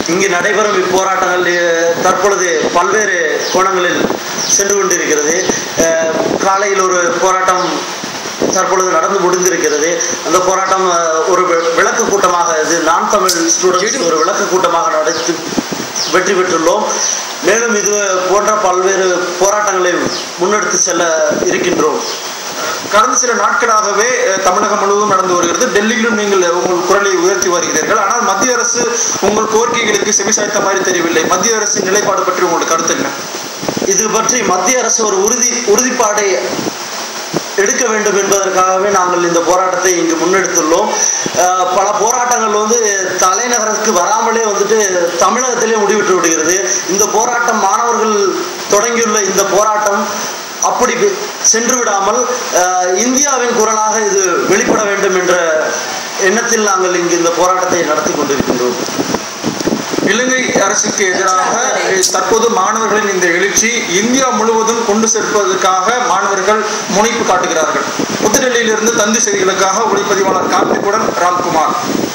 இங்கு நடைபெறும் இப்போராட்டங்கள் தற்பொழுது பல்வேறு கோணங்களில் சென்று கொண்டிருக்கிறது. காலையில் ஒரு போராட்டம் தற்பொழுது நடந்து முடிந்திருக்கிறது. அந்த போராட்டம் ஒரு விளக்க கூட்டமாக, இது நான் தமிழ் ஸ்டூடெண்ட்ஸ் ஒரு விளக்க கூட்டமாக நடத்தி வெற்றி பெற்றுள்ளோம். மேலும் இது போன்ற பல்வேறு போராட்டங்களை முன்னெடுத்து செல்ல இருக்கின்றோம். கடந்த சில நாட்களாகவே தமிழகம் முழுவதும் நடந்து வருகிறது. டெல்லியிலும் நீங்கள் உங்கள் குரலை உயர்த்தி வருகிறீர்கள். ஆனால் மத்திய அரசு உங்கள் கோரிக்கைகளுக்கு செவிசாய்த்த மாதிரி தெரியவில்லை. மத்திய அரசின் நிலைப்பாடு பற்றி உங்களுக்கு கருத்து என்ன? இது பற்றி மத்திய அரசு ஒரு உறுதிப்பாடை எடுக்க வேண்டும் என்பதற்காகவே நாங்கள் இந்த போராட்டத்தை இங்கு முன்னெடுத்துள்ளோம். பல போராட்டங்கள் தலைநகருக்கு வராமலே தமிழகத்திலே முடிவிட்டு விடுகிறது. இந்த போராட்டம் மாணவர்கள் தொடங்கியுள்ள இந்த போராட்டம் அப்படி சென்று விடாமல் இந்தியாவின் குரலாக இது வெளிப்பட வேண்டும் என்ற எண்ணத்தில் நாங்கள் இங்கு இந்த போராட்டத்தை நடத்தி கொண்டிருக்கின்றோம். இலங்கை அரசுக்கு எதிராக தற்போது மாணவர்களின் இந்த எழுச்சி இந்தியா முழுவதும் கொண்டு சேர்ப்பதற்காக மாணவர்கள் முனைப்பு காட்டுகிறார்கள். புதுடெல்லியிலிருந்து தந்தி செய்திகளுக்காக ஒளிப்பதிவாளர் கார்த்திக்குடன் ராம்குமார்.